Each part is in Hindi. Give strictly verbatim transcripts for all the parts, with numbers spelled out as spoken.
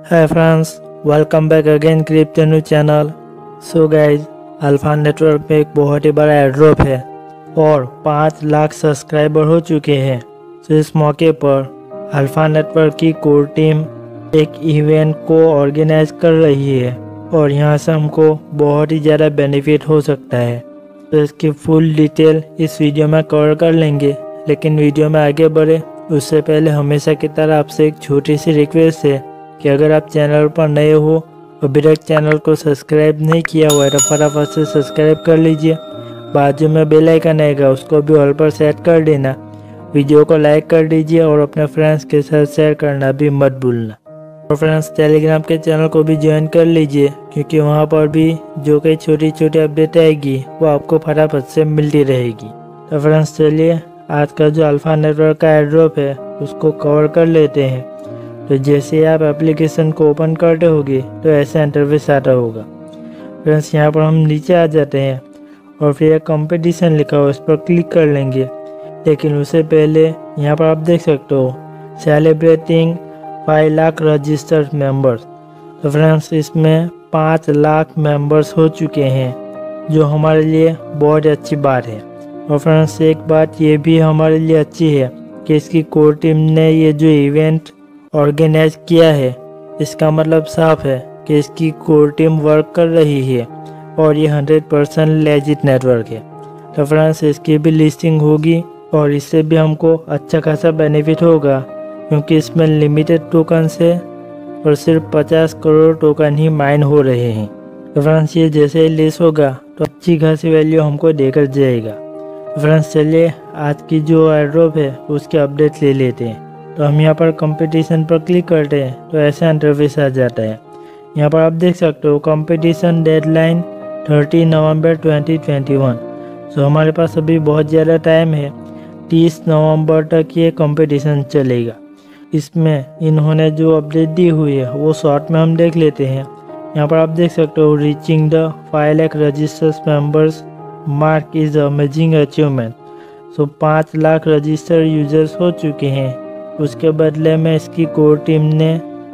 Hi friends, welcome back again crypto news channel. So guys, alpha network पे एक बहुत ही बड़ा एयरड्रॉप है और पाँच लाख सब्सक्राइबर हो चुके हैं। तो इस मौके पर अल्फा नेटवर्क की कोर टीम एक इवेंट को ऑर्गेनाइज कर रही है और यहाँ से हमको बहुत ही ज़्यादा बेनिफिट हो सकता है। तो इसकी फुल डिटेल इस वीडियो में कवर कर लेंगे, लेकिन वीडियो में आगे बढ़े उससे पहले हमेशा की तरह आपसे एक छोटी सी रिक्वेस्ट है कि अगर आप चैनल पर नए हो अभी तक चैनल को सब्सक्राइब नहीं किया हुआ है तो फटाफट से सब्सक्राइब कर लीजिए। बाजू में बेल आइकन आएगा, उसको भी ऑल पर सेट कर देना। वीडियो को लाइक कर दीजिए और अपने फ्रेंड्स के साथ शेयर करना भी मत भूलना। और फ्रेंड्स, टेलीग्राम के चैनल को भी ज्वाइन कर लीजिए, क्योंकि वहाँ पर भी जो कई छोटी छोटी अपडेट आएगी वो आपको फटाफट से मिलती रहेगी। तो फ्रेंड्स, चलिए आज का जो अल्फा नेटवर्क का एयरड्रॉप है उसको कवर कर लेते हैं। तो जैसे ही आप एप्लीकेशन को ओपन करते होगे तो ऐसा इंटरफेस आता होगा। फ्रेंड्स, यहाँ पर हम नीचे आ जाते हैं और फिर एक कंपटीशन लिखा हुआ उस पर क्लिक कर लेंगे। लेकिन उससे पहले यहाँ पर आप देख सकते हो celebrating five lakh registered members. तो फ्रेंड्स, इसमें पाँच लाख मेंबर्स हो चुके हैं, जो हमारे लिए बहुत अच्छी बात है। और फ्रेंड्स, एक बात ये भी हमारे लिए अच्छी है कि इसकी कोर टीम ने ये जो इवेंट ऑर्गेनाइज किया है, इसका मतलब साफ है कि इसकी कोर टीम वर्क कर रही है और ये हंड्रेड परसेंट लेजिट नेटवर्क है। तो फ्रेंड्स, इसकी भी लिस्टिंग होगी और इससे भी हमको अच्छा खासा बेनिफिट होगा, क्योंकि इसमें लिमिटेड टोकन है और सिर्फ पचास करोड़ टोकन ही माइन हो रहे हैं। तो फ्रेंड्स, ये जैसे ही लिस्ट होगा तो अच्छी खासी वैल्यू हमको देकर जाएगा। तो फ्रेंड्स, चलिए आज की जो एयरड्रॉप है उसके अपडेट ले लेते हैं। तो हम यहाँ पर कंपटीशन पर क्लिक करते हैं तो ऐसा इंटरफेस आ जाता है। यहाँ पर आप देख सकते हो कंपटीशन डेडलाइन तीस नवंबर दो हज़ार इक्कीस। सो हमारे पास अभी बहुत ज़्यादा टाइम है, तीस नवंबर तक ये कंपटीशन चलेगा। इसमें इन्होंने जो अपडेट दी हुई है वो शॉर्ट में हम देख लेते हैं। यहाँ पर आप देख सकते हो reaching the five lakh registers members mark is amazing achievement. So पाँच लाख रजिस्टर यूजर्स हो चुके हैं। उसके बदले में इसकी कोर टीम ने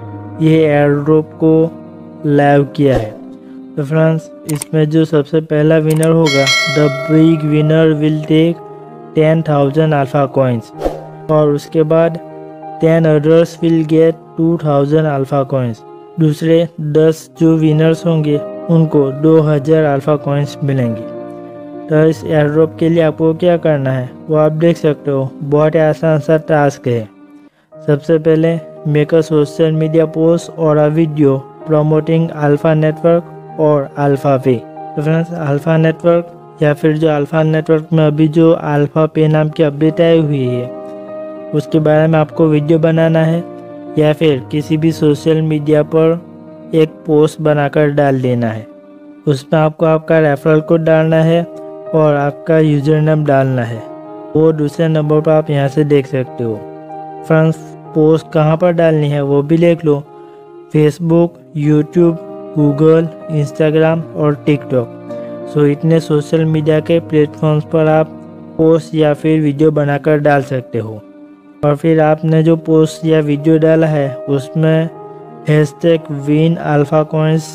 ये एयरड्रॉप को लाइव किया है। तो फ्रेंड्स, इसमें जो सबसे पहला विनर होगा, the big winner will take ten thousand alpha coins, और उसके बाद ten others will get two thousand alpha coins. दूसरे दस जो विनर्स होंगे उनको दो हज़ार अल्फा कॉइन्स मिलेंगे। तो इस एयरड्रॉप के लिए आपको क्या करना है वो आप देख सकते हो, बहुत ही आसान सा टास्क है। सबसे पहले make a social media post और a video promoting alpha network और अल्फा पे। तो फ्रेंड्स, अल्फा नेटवर्क या फिर जो अल्फा नेटवर्क में अभी जो अल्फा पे नाम की अपडेट आई हुई है उसके बारे में आपको वीडियो बनाना है, या फिर किसी भी सोशल मीडिया पर एक पोस्ट बनाकर डाल देना है। उसमें आपको आपका रेफरल कोड डालना है और आपका यूजर नेम डालना है। वो दूसरे नंबर पर आप यहाँ से देख सकते हो। फ्रेंड्स, पोस्ट कहाँ पर डालनी है वो भी देख लो, फेसबुक, यूट्यूब, गूगल, इंस्टाग्राम और टिकटॉक। सो इतने सोशल मीडिया के प्लेटफॉर्म्स पर आप पोस्ट या फिर वीडियो बनाकर डाल सकते हो। और फिर आपने जो पोस्ट या वीडियो डाला है उसमें हैशटैग विन अल्फा कॉइन्स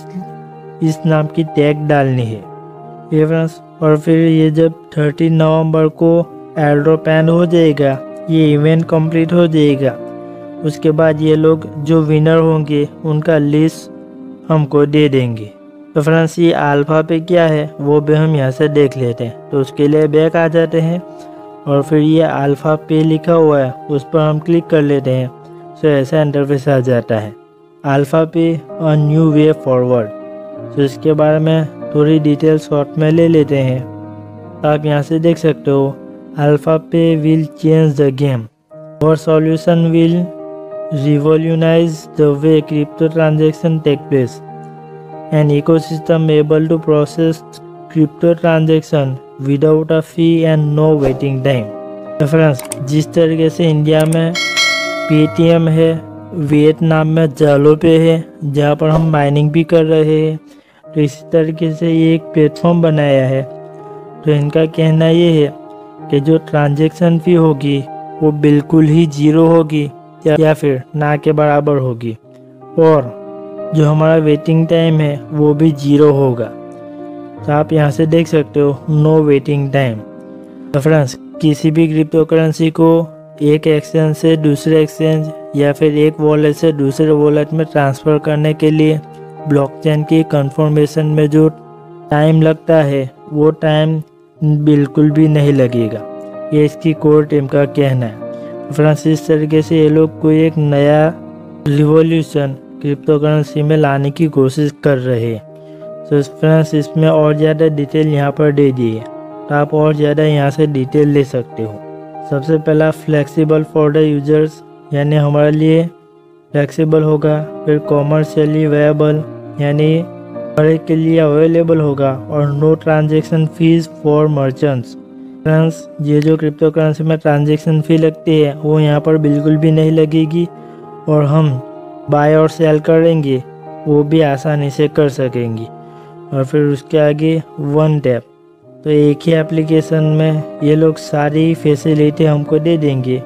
इस नाम की टैग डालनी है। ये फ्रेंड्स, और फिर ये जब तीस नवंबर को एयरड्रॉप एंड हो जाएगा, ये इवेंट कंप्लीट हो जाएगा, उसके बाद ये लोग जो विनर होंगे उनका लिस्ट हमको दे देंगे। तो फ्रेंड्स, ये अल्फा पे क्या है वो भी हम यहाँ से देख लेते हैं। तो उसके लिए बैक आ जाते हैं और फिर ये अल्फा पे लिखा हुआ है उस पर हम क्लिक कर लेते हैं। सो ऐसा इंटरफेस आ जाता है, अल्फा पे अ न्यू वे फॉरवर्ड। तो इसके बारे में थोड़ी डिटेल शॉर्ट में ले लेते हैं। तो आप यहाँ से देख सकते हो, AlphaPay will change the game. Our solution will revolutionize the way crypto transactions take place. An ecosystem able to process crypto transaction without a fee and no waiting time. तो फ्रेंड्स, जिस तरीके से इंडिया में पेटीएम है, वियतनाम में जालोपे है जहाँ पर हम माइनिंग भी कर रहे हैं, तो इसी तरीके से ये एक प्लेटफॉर्म बनाया है। तो इनका कहना ये है कि जो ट्रांजैक्शन फ़ी होगी वो बिल्कुल ही जीरो होगी या, या फिर ना के बराबर होगी, और जो हमारा वेटिंग टाइम है वो भी जीरो होगा। तो आप यहाँ से देख सकते हो नो वेटिंग टाइम। तो फ्रेंड्स, किसी भी क्रिप्टो करेंसी को एक एक्सचेंज से दूसरे एक्सचेंज या फिर एक वॉलेट से दूसरे वॉलेट में ट्रांसफ़र करने के लिए ब्लॉकचेन की कंफर्मेशन में जो टाइम लगता है वो टाइम बिल्कुल भी नहीं लगेगा, ये इसकी कोर टीम का कहना है। फ्रेंड्स, इस तरीके से ये लोग कोई एक नया रिवॉल्यूशन क्रिप्टो करेंसी में लाने की कोशिश कर रहे हैं। तो फ्रेंड्स, इसमें और ज़्यादा डिटेल यहाँ पर दे दी है, तो आप और ज़्यादा यहाँ से डिटेल ले सकते हो। सबसे पहला फ्लेक्सिबल फॉर द यूजर्स, यानी हमारे लिए फ्लेक्सिबल होगा। फिर कॉमर्शियली वेएबल, यानी हर एक के लिए अवेलेबल होगा। और no transaction fees for merchants. Friends, ये जो क्रिप्टो करेंसी में ट्रांजेक्शन फ़ी लगती है वो यहाँ पर बिल्कुल भी नहीं लगेगी, और हम बाय और सेल करेंगे वो भी आसानी से कर सकेंगे। और फिर उसके आगे वन टैप, तो एक ही एप्लीकेशन में ये लोग सारी फैसिलिटी हमको दे देंगे,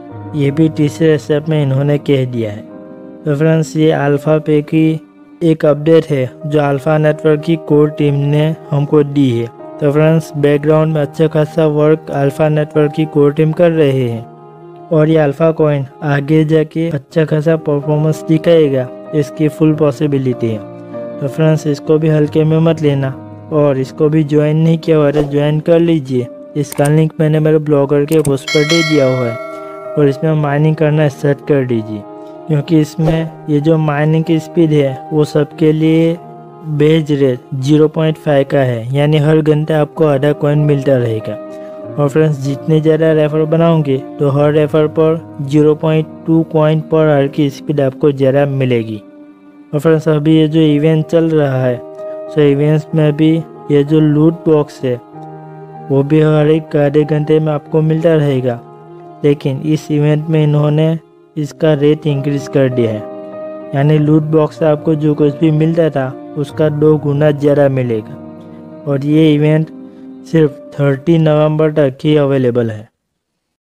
ये भी तीसरे स्टेप में इन्होंने कह दिया है। तो फ्रेंड्स, ये अल्फा पे की एक अपडेट है जो अल्फा नेटवर्क की कोर टीम ने हमको दी है। तो फ्रेंड्स, बैकग्राउंड में अच्छा खासा वर्क अल्फा नेटवर्क की कोर टीम कर रहे हैं, और ये अल्फा कॉइन आगे जाके अच्छा खासा परफॉर्मेंस दिखाएगा, इसकी फुल पॉसिबिलिटी है। तो फ्रेंड्स, इसको भी हल्के में मत लेना, और इसको भी ज्वाइन नहीं किया हुआ है तो ज्वाइन कर लीजिए। इसका लिंक मैंने मेरे ब्लॉगर के पोस्ट पर दे दिया हुआ है, और इसमें माइनिंग करना स्टार्ट कर दीजिए, क्योंकि इसमें ये जो माइनिंग की स्पीड है वो सबके लिए base rate zero point five का है, यानी हर घंटे आपको आधा कॉइन मिलता रहेगा। और फ्रेंड्स, जितने ज़्यादा रेफर बनाओगे तो हर रेफर पर zero point two coin per hour की स्पीड आपको ज़्यादा मिलेगी। और फ्रेंड्स, अभी ये जो इवेंट चल रहा है, सो इवेंट्स में भी ये जो लूट बॉक्स है वो भी हर एक आधे घंटे में आपको मिलता रहेगा, लेकिन इस इवेंट में इन्होंने इसका रेट इंक्रीज़ कर दिया है, यानी लूट बॉक्स से आपको जो कुछ भी मिलता था उसका दो गुना ज़्यादा मिलेगा। और ये इवेंट सिर्फ तीस नवंबर तक ही अवेलेबल है।